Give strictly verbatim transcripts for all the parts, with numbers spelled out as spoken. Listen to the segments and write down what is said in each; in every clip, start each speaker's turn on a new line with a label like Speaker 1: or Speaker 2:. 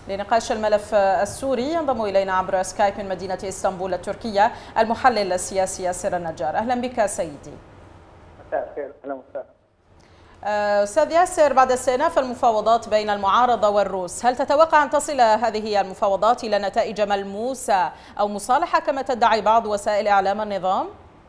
Speaker 1: لنقاش الملف السوري ينضم إلينا عبر سكايب من مدينة إسطنبول التركية المحلل السياسي ياسر النجار. أهلا بك سيدي.
Speaker 2: مساء الخير. أهلا وسهلا.
Speaker 1: أستاذ ياسر، بعد استئناف المفاوضات بين المعارضة والروس، هل تتوقع أن تصل هذه المفاوضات إلى نتائج ملموسة أو مصالحة كما تدعي بعض وسائل إعلام النظام؟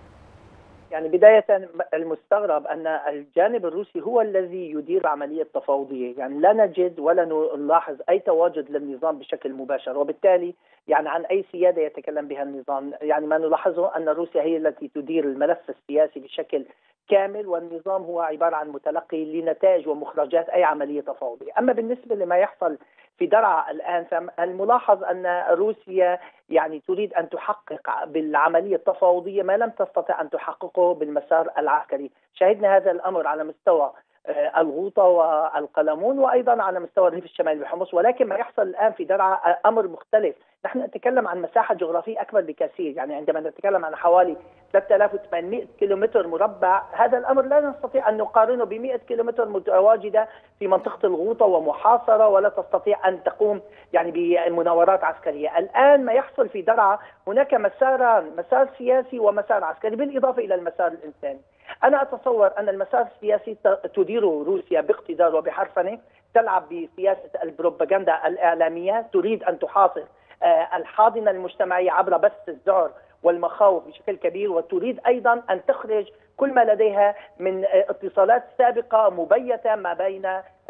Speaker 2: يعني بداية المستغرب أن الجانب الروسي هو الذي يدير العملية التفاوضية، يعني لا نجد ولا نلاحظ أي تواجد للنظام بشكل مباشر، وبالتالي يعني عن أي سيادة يتكلم بها النظام. يعني ما نلاحظه أن روسيا هي التي تدير الملف السياسي بشكل كامل، والنظام هو عبارة عن متلقي لنتائج ومخرجات أي عملية تفاوضية. أما بالنسبة لما يحصل في درعا الآن، فالملاحظ أن روسيا يعني تريد أن تحقق بالعملية التفاوضية ما لم تستطع أن تحققه بالمسار العسكري. شاهدنا هذا الأمر على مستوى الغوطة والقلمون وأيضا على مستوى الريف الشمالي بحمص، ولكن ما يحصل الآن في درعا أمر مختلف. نحن نتكلم عن مساحة جغرافية أكبر بكثير، يعني عندما نتكلم عن حوالي ثلاثة آلاف وثمانمئة كيلومتر مربع، هذا الأمر لا نستطيع أن نقارنه ب مئة كيلومتر متواجدة في منطقة الغوطة ومحاصرة، ولا تستطيع أن تقوم يعني بمناورات عسكرية. الآن ما يحصل في درعا هناك مساران، مسار سياسي ومسار عسكري، بالإضافة إلى المسار الإنساني. أنا أتصور أن المسار السياسي تديره روسيا باقتدار وبحرفنة، تلعب بسياسة البروباغندا الإعلامية، تريد أن تحاصر الحاضنة المجتمعية عبر بث الذعر والمخاوف بشكل كبير، وتريد أيضا أن تخرج كل ما لديها من اتصالات سابقة مبيتة ما بين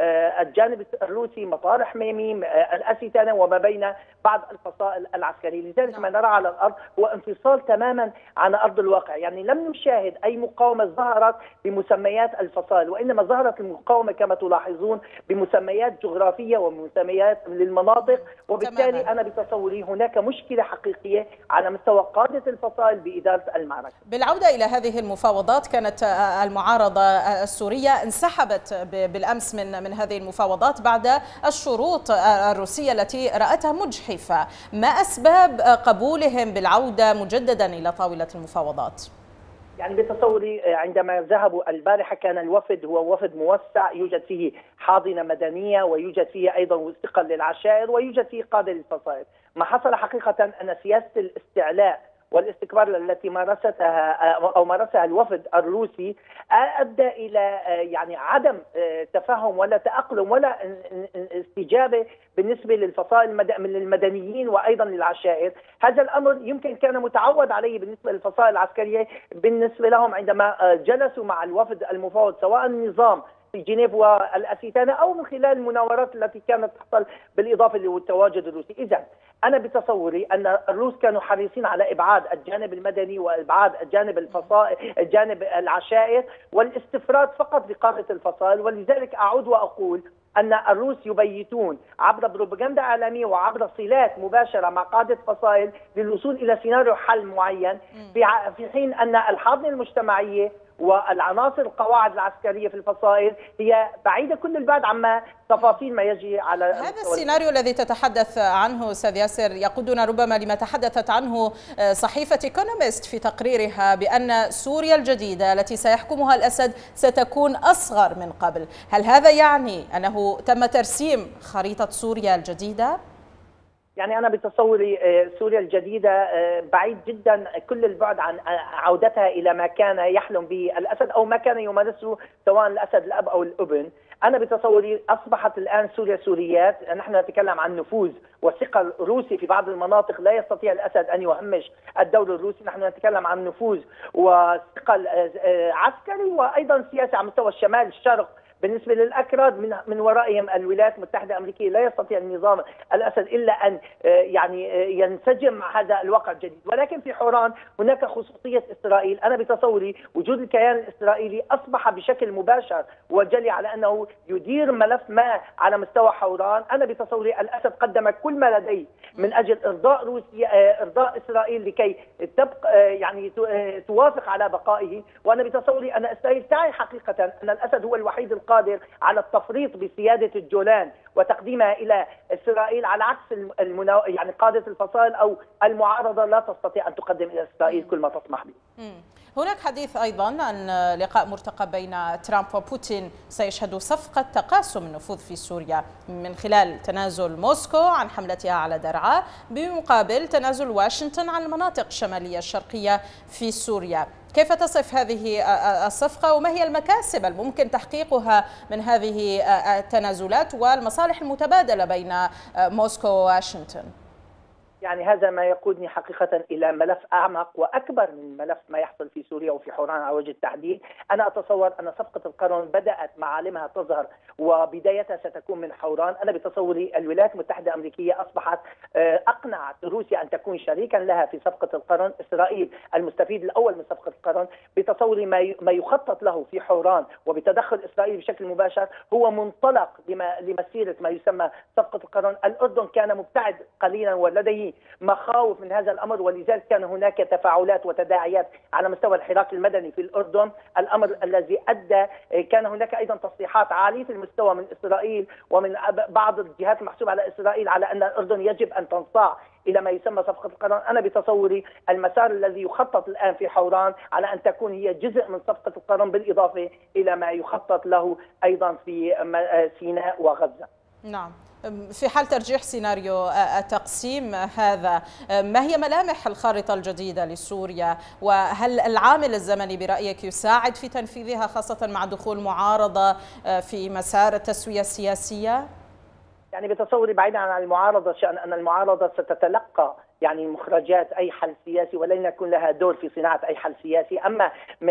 Speaker 2: الجانب الروسي مطار حميميم الأسيتانة وما بين بعض الفصائل العسكرية. لذلك ما نرى على الأرض هو انفصال تماما عن أرض الواقع. يعني لم نشاهد أي مقاومة ظهرت بمسميات الفصائل، وإنما ظهرت المقاومة كما تلاحظون بمسميات جغرافية ومسميات للمناطق، وبالتالي تماماً. أنا بتصوري هناك مشكلة حقيقية على مستوى قادة الفصائل بإدارة المعركة.
Speaker 1: بالعودة إلى هذه المفاوضات، كانت المعارضة السورية انسحبت بالأمس من من هذه المفاوضات بعد الشروط الروسية التي رأتها مجحفة. ما أسباب قبولهم بالعودة مجددا إلى طاولة المفاوضات؟
Speaker 2: يعني بتصوري عندما ذهبوا البارحة كان الوفد هو وفد موسع، يوجد فيه حاضنة مدنية ويوجد فيه أيضا ثقل للعشائر ويوجد فيه قادة للفصائل. ما حصل حقيقة أن سياسة الاستعلاء والاستكبار التي مارستها او مارسها الوفد الروسي ادى الى يعني عدم تفهم ولا تاقلم ولا استجابه بالنسبه للفصائل من المدنيين وايضا للعشائر. هذا الامر يمكن كان متعود عليه بالنسبه للفصائل العسكريه بالنسبه لهم عندما جلسوا مع الوفد المفاوض، سواء النظام في جنيف والأسيتانة أو من خلال المناورات التي كانت تحصل بالإضافة للتواجد الروسي. إذا أنا بتصوري أن الروس كانوا حريصين على إبعاد الجانب المدني وإبعاد الجانب الفصائل الجانب العشائر والاستفراد فقط بقادة الفصائل، ولذلك أعود وأقول أن الروس يبيتون عبر بروباغندا إعلامية وعبر صلات مباشرة مع قادة فصائل للوصول إلى سيناريو حل معين، في حين أن الحاضنة المجتمعية والعناصر القواعد العسكرية في الفصائل هي بعيدة كل البعد عما تفاصيل ما يجري على
Speaker 1: هذا السيناريو الذي تتحدث عنه أستاذ ياسر يقودنا ربما لما تحدثت عنه صحيفة إيكونومست في تقريرها بأن سوريا الجديدة التي سيحكمها الأسد ستكون أصغر من قبل. هل هذا يعني أنه تم ترسيم خريطة سوريا الجديدة؟
Speaker 2: يعني أنا بتصوري سوريا الجديدة بعيد جدا كل البعد عن عودتها إلى ما كان يحلم به الأسد أو ما كان يمارسه سواء الأسد الأب أو الابن. أنا بتصوري أصبحت الآن سوريا سوريات. نحن نتكلم عن نفوذ وثقل روسي في بعض المناطق، لا يستطيع الأسد أن يهمش الدور الروسي. نحن نتكلم عن نفوذ وثقل عسكري وأيضا سياسي على مستوى الشمال الشرق بالنسبة للأكراد، من من ورائهم الولايات المتحدة الأمريكية. لا يستطيع النظام الأسد إلا أن يعني ينسجم مع هذا الواقع الجديد. ولكن في حوران هناك خصوصية إسرائيل. أنا بتصوري وجود الكيان الإسرائيلي أصبح بشكل مباشر وجلي على أنه يدير ملف ما على مستوى حوران. أنا بتصوري الأسد قدم كل ما لديه من أجل إرضاء روسيا إرضاء إسرائيل لكي تبقى يعني توافق على بقائه. وأنا بتصوري أن إسرائيل تعي حقيقة أن الأسد هو الوحيد القادر قادر على التفريط بسيادة الجولان وتقديمها إلى إسرائيل، على عكس المنو... يعني قادة الفصائل أو المعارضة لا تستطيع أن تقدم إلى إسرائيل كل ما تسمح به.
Speaker 1: هناك حديث أيضا عن لقاء مرتقب بين ترامب وبوتين سيشهد صفقة تقاسم النفوذ في سوريا من خلال تنازل موسكو عن حملتها على درعا بمقابل تنازل واشنطن عن المناطق الشمالية الشرقية في سوريا. كيف تصف هذه الصفقة وما هي المكاسب الممكن تحقيقها من هذه التنازلات والمصالح المتبادلة بين موسكو وواشنطن؟
Speaker 2: يعني هذا ما يقودني حقيقة إلى ملف أعمق وأكبر من ملف ما يحصل في سوريا وفي حوران على وجه التحديد. أنا أتصور أن صفقة القرن بدأت معالمها تظهر وبدايتها ستكون من حوران. أنا بتصوري الولايات المتحدة الأمريكية أصبحت أقنعت روسيا أن تكون شريكا لها في صفقة القرن. إسرائيل المستفيد الأول من صفقة القرن. بتصوري ما يخطط له في حوران وبتدخل إسرائيل بشكل مباشر هو منطلق لمسيرة ما يسمى صفقة القرن. الأردن كان مبتعد قليلا ولديه مخاوف من هذا الأمر، ولذلك كان هناك تفاعلات وتداعيات على مستوى الحراك المدني في الأردن، الأمر الذي أدى كان هناك أيضا تصريحات عالية المستوى من إسرائيل ومن بعض الجهات المحسوبة على إسرائيل على أن الأردن يجب أن تنصاع إلى ما يسمى صفقة القرن. أنا بتصوري المسار الذي يخطط الآن في حوران على أن تكون هي جزء من صفقة القرن بالإضافة إلى ما يخطط له أيضا في سيناء وغزة.
Speaker 1: نعم، في حال ترجيح سيناريو التقسيم هذا، ما هي ملامح الخارطة الجديدة لسوريا؟ وهل العامل الزمني برأيك يساعد في تنفيذها خاصة مع دخول معارضة في مسار التسوية السياسية؟
Speaker 2: يعني بتصوري بعيدا عن المعارضة، شأن أن المعارضة ستتلقى يعني مخرجات أي حل سياسي ولن يكون لها دور في صناعة أي حل سياسي. أما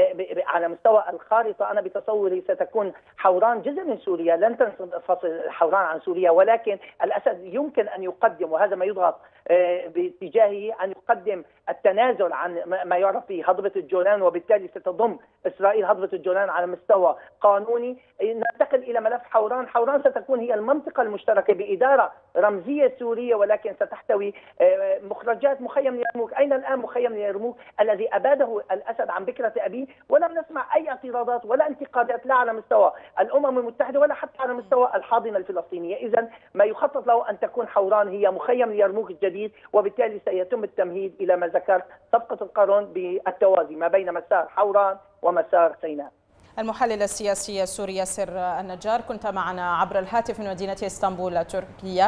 Speaker 2: على مستوى الخارطة أنا بتصوري ستكون حوران جزء من سوريا، لن تنفصل حوران عن سوريا، ولكن الأسد يمكن أن يقدم، وهذا ما يضغط باتجاهه، أن يقدم التنازل عن ما يعرف به هضبة الجولان، وبالتالي ستضم إسرائيل هضبة الجولان على مستوى قانوني. ننتقل إلى ملف حوران. حوران ستكون هي المنطقة المشتركة بإدارة رمزية سورية، ولكن ستحتوي مخرجات مخيم اليرموك. أين الآن مخيم اليرموك الذي أباده الأسد عن بكرة أبيه؟ ولم نسمع أي اعتراضات ولا انتقادات لا على مستوى الأمم المتحدة ولا حتى على مستوى الحاضنة الفلسطينية. إذن ما يخطط له أن تكون حوران هي مخيم اليرموك الجديد، وبالتالي سيتم التمهيد إلى ما ذكرت صفقة القرن بالتوازي ما بين مسار حوران ومسار سيناء.
Speaker 1: المحلل السياسي السوري ياسر النجار، كنت معنا عبر الهاتف من مدينة اسطنبول تركيا.